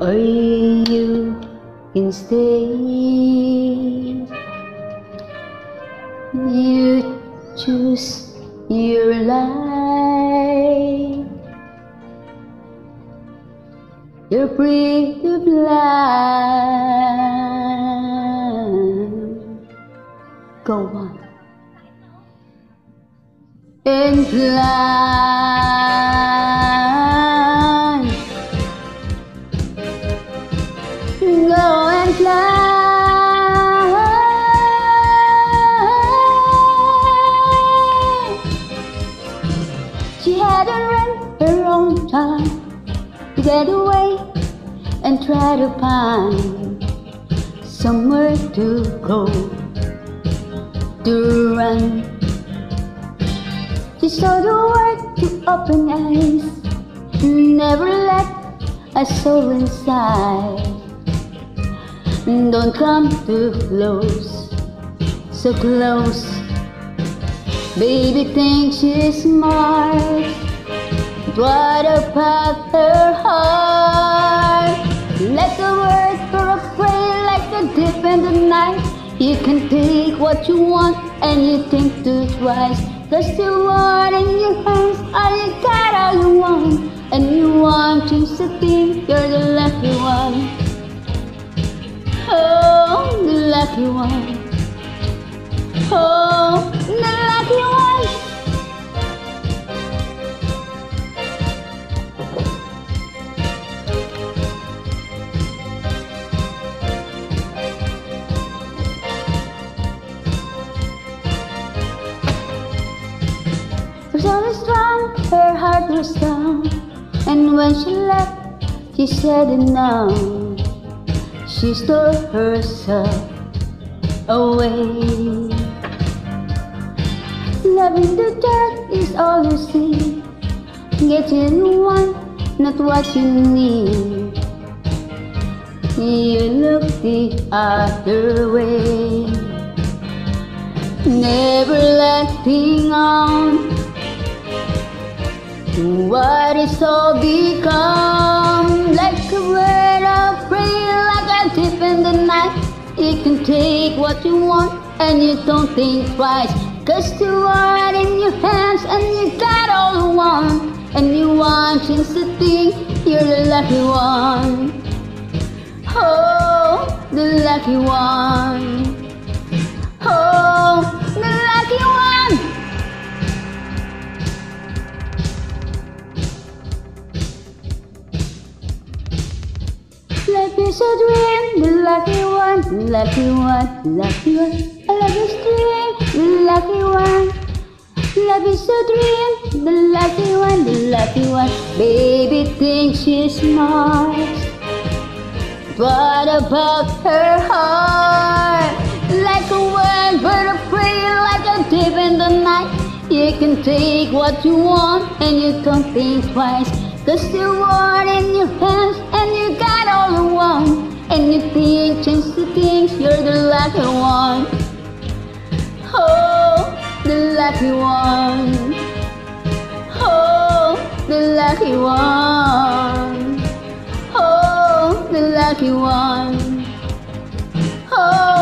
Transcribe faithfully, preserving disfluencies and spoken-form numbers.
or you can stay. You choose your life. You're free to fly. Go on and fly. Go and fly. She had to run her own time to get away and try to find somewhere to go, to run. She saw the world with open eyes, never let a soul inside. Don't come too close, so close. Baby thinks she's smart. What about her heart? Like a word for a prayer, like a dip in the night. You can take what you want and you think too twice. Cause the word in your hands, all you got, all you want. And you want to think you're the lucky one. Oh, the lucky one. Oh, the lucky one. Her soul is strong, her heart was strong. And when she left, she said enough. She stole herself away. Love in the dark is all you see. Getting you want, not what you need. You look the other way. Never letting on what it's all become. Like a word of prayer, like a dip in the night. You can take what you want and you don't think twice. Cause the word in your hands and you got all you want. And you want just to think you're the lucky one. Oh, the lucky one. Oh, the lucky one. Life is a dream, the lucky one, the lucky one, the lucky one. Love is a dream, the lucky one. Love is a dream, the lucky one, the lucky one. Baby thinks she's smart. What about her heart? Like a word, but a prayer, like a dip in the night. You can take what you want and you don't think twice. Cause the word in your hands and you got all you want. And you think just to think you're the lucky one. Oh, the lucky one. Oh, the lucky one. Oh, the lucky one. Oh.